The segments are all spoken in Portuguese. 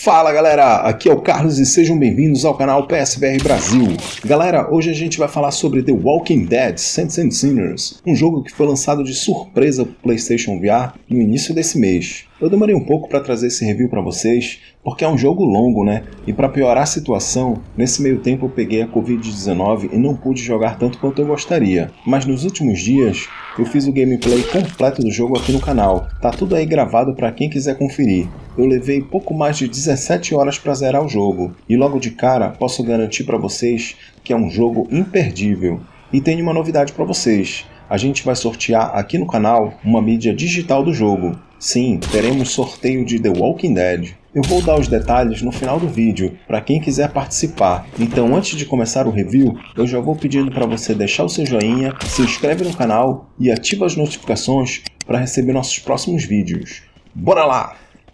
Fala galera, aqui é o Carlos e sejam bem-vindos ao canal PSVR Brasil. Galera, hoje a gente vai falar sobre The Walking Dead: Saints and Sinners, um jogo que foi lançado de surpresa para o PlayStation VR no início desse mês. Eu demorei um pouco para trazer esse review para vocês, porque é um jogo longo, né? E para piorar a situação, nesse meio tempo eu peguei a Covid-19 e não pude jogar tanto quanto eu gostaria. Mas nos últimos dias, eu fiz o gameplay completo do jogo aqui no canal. Tá tudo aí gravado para quem quiser conferir. Eu levei pouco mais de 17 horas para zerar o jogo, e logo de cara posso garantir para vocês que é um jogo imperdível. E tem uma novidade para vocês. A gente vai sortear aqui no canal uma mídia digital do jogo. Sim, teremos sorteio de The Walking Dead. Eu vou dar os detalhes no final do vídeo, para quem quiser participar. Então antes de começar o review, eu já vou pedindo para você deixar o seu joinha, se inscreve no canal e ativa as notificações para receber nossos próximos vídeos. Bora lá!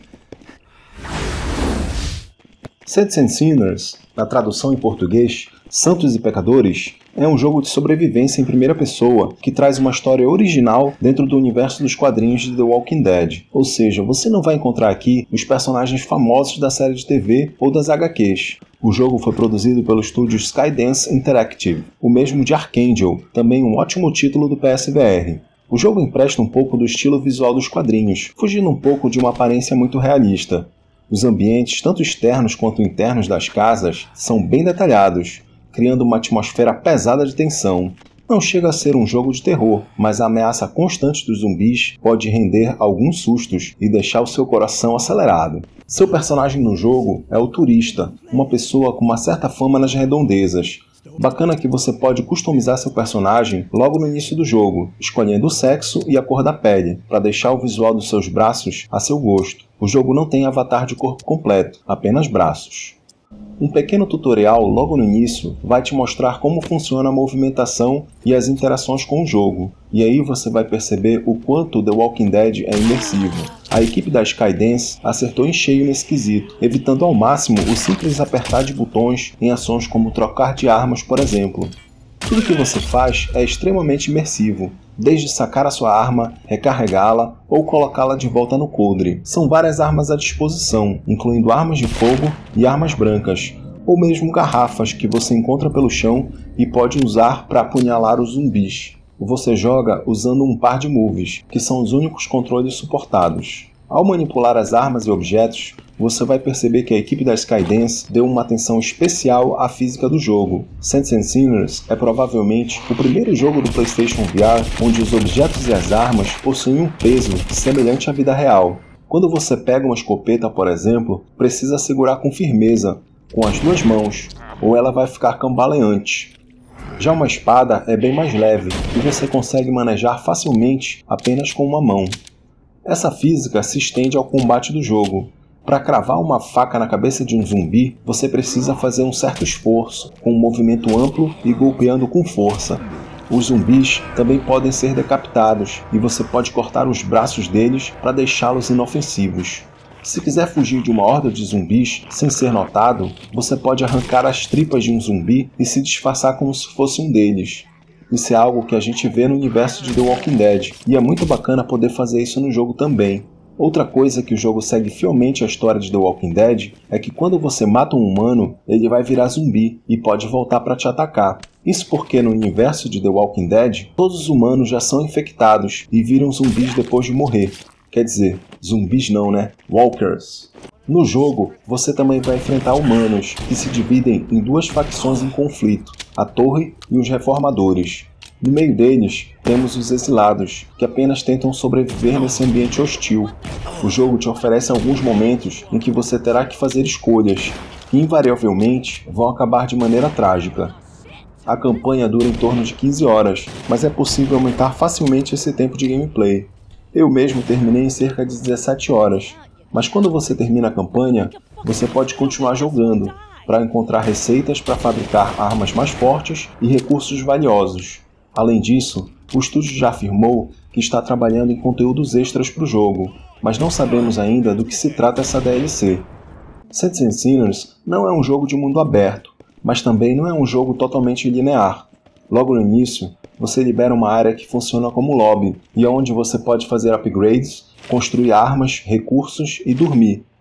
Saints and Sinners, na tradução em português, Santos e Pecadores, é um jogo de sobrevivência em primeira pessoa que traz uma história original dentro do universo dos quadrinhos de The Walking Dead. Ou seja, você não vai encontrar aqui os personagens famosos da série de TV ou das HQs. O jogo foi produzido pelo estúdio Skydance Interactive, o mesmo de Archangel, também um ótimo título do PSVR. O jogo empresta um pouco do estilo visual dos quadrinhos, fugindo um pouco de uma aparência muito realista. Os ambientes, tanto externos quanto internos das casas, são bem detalhados, criando uma atmosfera pesada de tensão. Não chega a ser um jogo de terror, mas a ameaça constante dos zumbis pode render alguns sustos e deixar o seu coração acelerado. Seu personagem no jogo é o Turista, uma pessoa com uma certa fama nas redondezas. Bacana que você pode customizar seu personagem logo no início do jogo, escolhendo o sexo e a cor da pele, para deixar o visual dos seus braços a seu gosto. O jogo não tem avatar de corpo completo, apenas braços. Um pequeno tutorial logo no início vai te mostrar como funciona a movimentação e as interações com o jogo, e aí você vai perceber o quanto The Walking Dead é imersivo. A equipe da Skydance acertou em cheio nesse quesito, evitando ao máximo o simples apertar de botões em ações como trocar de armas, por exemplo. Tudo que você faz é extremamente imersivo, desde sacar a sua arma, recarregá-la ou colocá-la de volta no coldre. São várias armas à disposição, incluindo armas de fogo e armas brancas, ou mesmo garrafas que você encontra pelo chão e pode usar para apunhalar os zumbis. Você joga usando um par de moves, que são os únicos controles suportados. Ao manipular as armas e objetos, você vai perceber que a equipe da Skydance deu uma atenção especial à física do jogo. Saints and Sinners é provavelmente o primeiro jogo do PlayStation VR onde os objetos e as armas possuem um peso semelhante à vida real. Quando você pega uma escopeta, por exemplo, precisa segurar com firmeza, com as duas mãos, ou ela vai ficar cambaleante. Já uma espada é bem mais leve e você consegue manejar facilmente apenas com uma mão. Essa física se estende ao combate do jogo. Para cravar uma faca na cabeça de um zumbi, você precisa fazer um certo esforço, com um movimento amplo e golpeando com força. Os zumbis também podem ser decapitados, e você pode cortar os braços deles para deixá-los inofensivos. Se quiser fugir de uma horda de zumbis sem ser notado, você pode arrancar as tripas de um zumbi e se disfarçar como se fosse um deles. Isso é algo que a gente vê no universo de The Walking Dead, e é muito bacana poder fazer isso no jogo também. Outra coisa que o jogo segue fielmente a história de The Walking Dead é que quando você mata um humano, ele vai virar zumbi e pode voltar para te atacar. Isso porque no universo de The Walking Dead, todos os humanos já são infectados e viram zumbis depois de morrer. Quer dizer, zumbis não, né? Walkers. No jogo, você também vai enfrentar humanos, que se dividem em duas facções em conflito, a Torre e os Reformadores. No meio deles, temos os exilados, que apenas tentam sobreviver nesse ambiente hostil. O jogo te oferece alguns momentos em que você terá que fazer escolhas, que invariavelmente vão acabar de maneira trágica. A campanha dura em torno de 15 horas, mas é possível aumentar facilmente esse tempo de gameplay. Eu mesmo terminei em cerca de 17 horas, mas quando você termina a campanha, você pode continuar jogando, para encontrar receitas para fabricar armas mais fortes e recursos valiosos. Além disso, o estúdio já afirmou que está trabalhando em conteúdos extras para o jogo, mas não sabemos ainda do que se trata essa DLC. Saints and Sinners não é um jogo de mundo aberto, mas também não é um jogo totalmente linear. Logo no início, você libera uma área que funciona como lobby, e é onde você pode fazer upgrades, construir armas, recursos e dormir.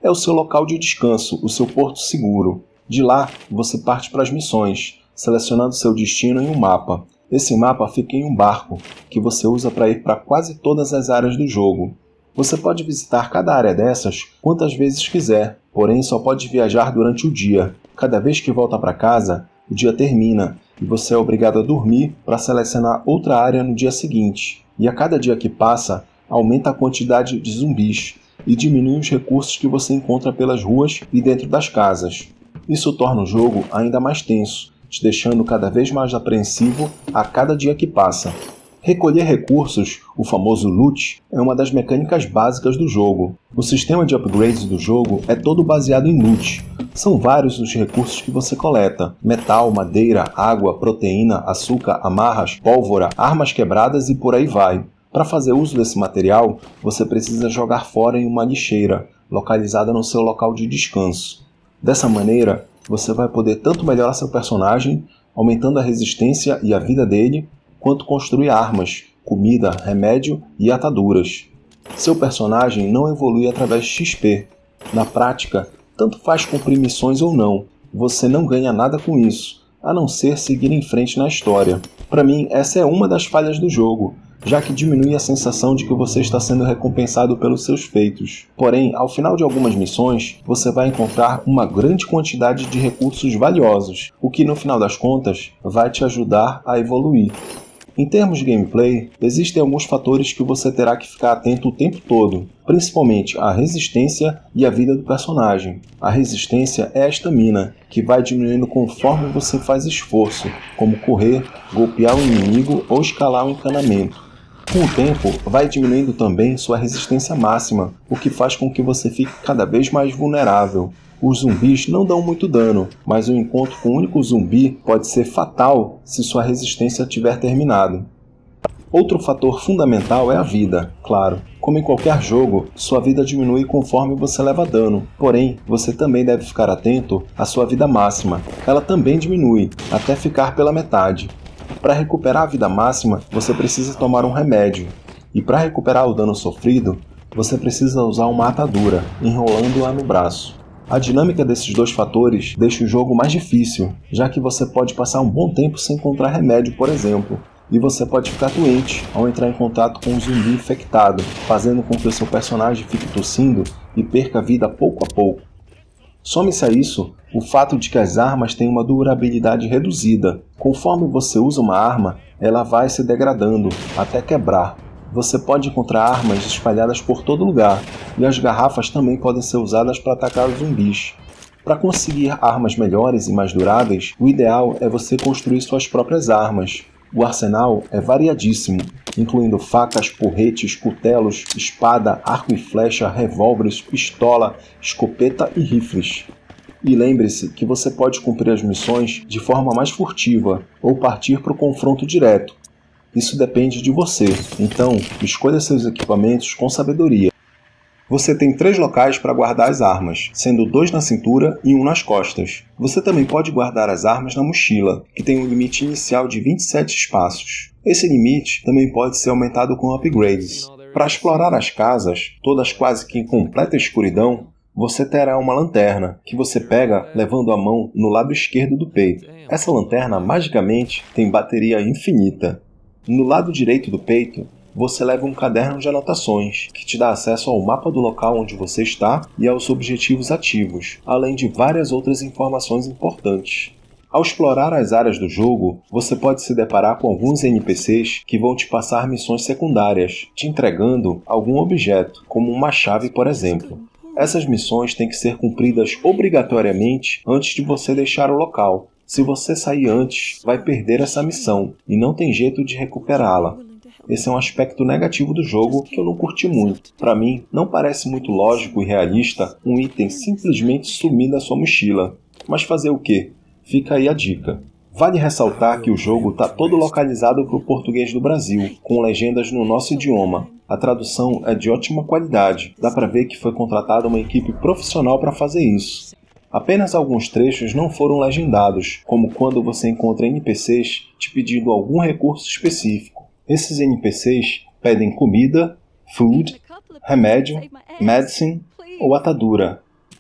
é o seu local de descanso, o seu porto seguro. De lá, você parte para as missões, selecionando seu destino em um mapa. Esse mapa fica em um barco, que você usa para ir para quase todas as áreas do jogo. Você pode visitar cada área dessas quantas vezes quiser, porém só pode viajar durante o dia. Cada vez que volta para casa, o dia termina e você é obrigado a dormir para selecionar outra área no dia seguinte. E a cada dia que passa, aumenta a quantidade de zumbis e diminui os recursos que você encontra pelas ruas e dentro das casas. Isso torna o jogo ainda mais tenso, te deixando cada vez mais apreensivo a cada dia que passa. Recolher recursos, o famoso loot, é uma das mecânicas básicas do jogo. O sistema de upgrades do jogo é todo baseado em loot. São vários os recursos que você coleta: metal, madeira, água, proteína, açúcar, amarras, pólvora, armas quebradas e por aí vai. Para fazer uso desse material, você precisa jogar fora em uma lixeira, localizada no seu local de descanso. Dessa maneira, você vai poder tanto melhorar seu personagem, aumentando a resistência e a vida dele, quanto construir armas, comida, remédio e ataduras. Seu personagem não evolui através de XP. Na prática, tanto faz cumprir missões ou não, você não ganha nada com isso, a não ser seguir em frente na história. Para mim, essa é uma das falhas do jogo, já que diminui a sensação de que você está sendo recompensado pelos seus feitos. Porém, ao final de algumas missões, você vai encontrar uma grande quantidade de recursos valiosos, o que no final das contas vai te ajudar a evoluir. Em termos de gameplay, existem alguns fatores que você terá que ficar atento o tempo todo, principalmente a resistência e a vida do personagem. A resistência é a estamina, que vai diminuindo conforme você faz esforço, como correr, golpear o inimigo ou escalar um encanamento. Com o tempo, vai diminuindo também sua resistência máxima, o que faz com que você fique cada vez mais vulnerável. Os zumbis não dão muito dano, mas o encontro com um único zumbi pode ser fatal se sua resistência tiver terminado. Outro fator fundamental é a vida, claro. Como em qualquer jogo, sua vida diminui conforme você leva dano. Porém, você também deve ficar atento à sua vida máxima. Ela também diminui, até ficar pela metade. Para recuperar a vida máxima, você precisa tomar um remédio. E para recuperar o dano sofrido, você precisa usar uma atadura, enrolando-a no braço. A dinâmica desses dois fatores deixa o jogo mais difícil, já que você pode passar um bom tempo sem encontrar remédio, por exemplo, e você pode ficar doente ao entrar em contato com um zumbi infectado, fazendo com que o seu personagem fique tossindo e perca a vida pouco a pouco. Some-se a isso o fato de que as armas têm uma durabilidade reduzida. Conforme você usa uma arma, ela vai se degradando até quebrar. Você pode encontrar armas espalhadas por todo lugar, e as garrafas também podem ser usadas para atacar os zumbis. Para conseguir armas melhores e mais duráveis, o ideal é você construir suas próprias armas. O arsenal é variadíssimo, incluindo facas, porretes, cutelos, espada, arco e flecha, revólveres, pistola, escopeta e rifles. E lembre-se que você pode cumprir as missões de forma mais furtiva, ou partir para o confronto direto. Isso depende de você, então escolha seus equipamentos com sabedoria. Você tem 3 locais para guardar as armas, sendo 2 na cintura e 1 nas costas. Você também pode guardar as armas na mochila, que tem um limite inicial de 27 espaços. Esse limite também pode ser aumentado com upgrades. Para explorar as casas, todas quase que em completa escuridão, você terá uma lanterna, que você pega levando a mão no lado esquerdo do peito. Essa lanterna, magicamente, tem bateria infinita. No lado direito do peito, você leva um caderno de anotações, que te dá acesso ao mapa do local onde você está e aos objetivos ativos, além de várias outras informações importantes. Ao explorar as áreas do jogo, você pode se deparar com alguns NPCs que vão te passar missões secundárias, te entregando algum objeto, como uma chave, por exemplo. Essas missões têm que ser cumpridas obrigatoriamente antes de você deixar o local. Se você sair antes, vai perder essa missão e não tem jeito de recuperá-la. Esse é um aspecto negativo do jogo que eu não curti muito. Para mim, não parece muito lógico e realista um item simplesmente sumir da sua mochila. Mas fazer o quê? Fica aí a dica. Vale ressaltar que o jogo está todo localizado para o português do Brasil, com legendas no nosso idioma. A tradução é de ótima qualidade, dá para ver que foi contratada uma equipe profissional para fazer isso. Apenas alguns trechos não foram legendados, como quando você encontra NPCs te pedindo algum recurso específico. Esses NPCs pedem comida, food, remédio, medicine ou atadura.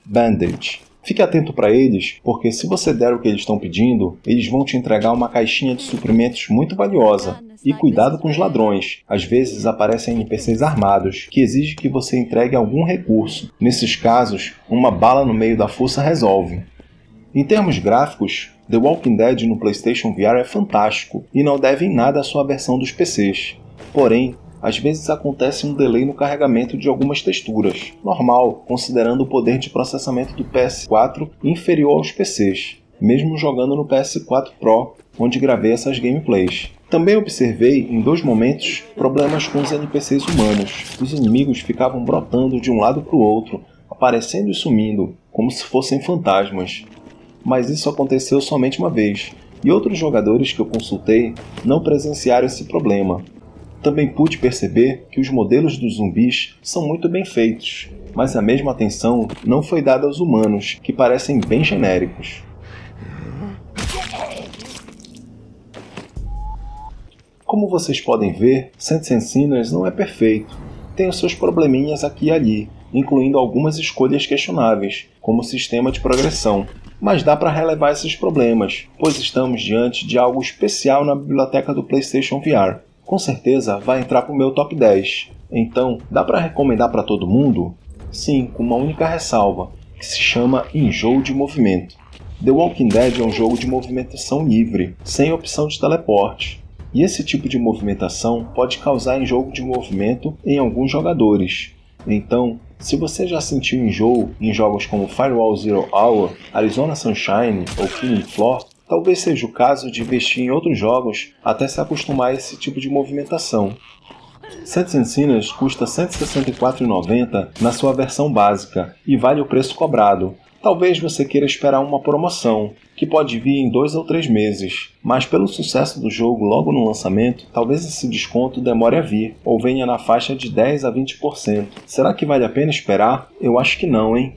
Bandage. Fique atento para eles, porque se você der o que eles estão pedindo, eles vão te entregar uma caixinha de suprimentos muito valiosa. E cuidado com os ladrões, às vezes aparecem NPCs armados, que exigem que você entregue algum recurso. Nesses casos, uma bala no meio da força resolve. Em termos gráficos, The Walking Dead no PlayStation VR é fantástico, e não deve em nada à sua versão dos PCs. Porém, às vezes acontece um delay no carregamento de algumas texturas, normal, considerando o poder de processamento do PS4 inferior aos PCs, mesmo jogando no PS4 Pro, onde gravei essas gameplays. Também observei, em 2 momentos, problemas com os NPCs humanos. Os inimigos ficavam brotando de um lado para o outro, aparecendo e sumindo, como se fossem fantasmas. Mas isso aconteceu somente uma vez, e outros jogadores que eu consultei não presenciaram esse problema. Também pude perceber que os modelos dos zumbis são muito bem feitos, mas a mesma atenção não foi dada aos humanos, que parecem bem genéricos. Como vocês podem ver, Saints and Sinners não é perfeito. Tem os seus probleminhas aqui e ali, incluindo algumas escolhas questionáveis, como o sistema de progressão. Mas dá para relevar esses problemas, pois estamos diante de algo especial na biblioteca do PlayStation VR. Com certeza vai entrar para o meu top 10. Então, dá para recomendar para todo mundo? Sim, com uma única ressalva, que se chama enjoo de movimento. The Walking Dead é um jogo de movimentação livre, sem opção de teleporte. E esse tipo de movimentação pode causar enjoo de movimento em alguns jogadores. Então, se você já sentiu enjoo em jogos como Firewall Zero Hour, Arizona Sunshine ou Killing Floor, talvez seja o caso de investir em outros jogos até se acostumar a esse tipo de movimentação. Saints and Sinners custa R$ 164,90 na sua versão básica e vale o preço cobrado. Talvez você queira esperar uma promoção, que pode vir em 2 ou 3 meses, mas pelo sucesso do jogo logo no lançamento, talvez esse desconto demore a vir, ou venha na faixa de 10 a 20%. Será que vale a pena esperar? Eu acho que não, hein?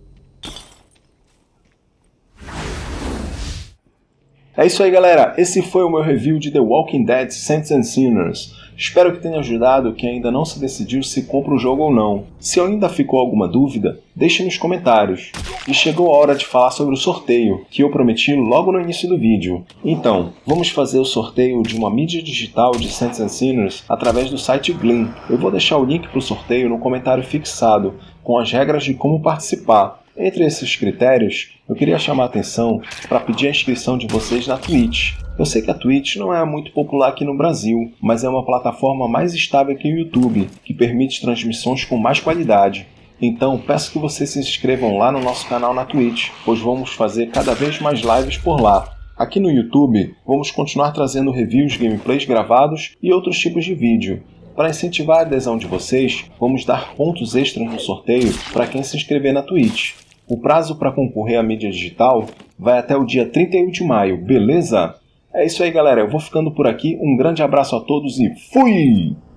É isso aí, galera. Esse foi o meu review de The Walking Dead Saints and Sinners. Espero que tenha ajudado quem ainda não se decidiu se compra o jogo ou não. Se ainda ficou alguma dúvida, deixe nos comentários. E chegou a hora de falar sobre o sorteio, que eu prometi logo no início do vídeo. Então, vamos fazer o sorteio de uma mídia digital de Saints and Sinners através do site Gleam. Eu vou deixar o link para o sorteio no comentário fixado, com as regras de como participar. Entre esses critérios, eu queria chamar a atenção para pedir a inscrição de vocês na Twitch. Eu sei que a Twitch não é muito popular aqui no Brasil, mas é uma plataforma mais estável que o YouTube, que permite transmissões com mais qualidade. Então, peço que vocês se inscrevam lá no nosso canal na Twitch, pois vamos fazer cada vez mais lives por lá. Aqui no YouTube, vamos continuar trazendo reviews, gameplays gravados e outros tipos de vídeo. Para incentivar a adesão de vocês, vamos dar pontos extras no sorteio para quem se inscrever na Twitch. O prazo para concorrer à mídia digital vai até o dia 31 de maio, beleza? É isso aí, galera. Eu vou ficando por aqui. Um grande abraço a todos e fui!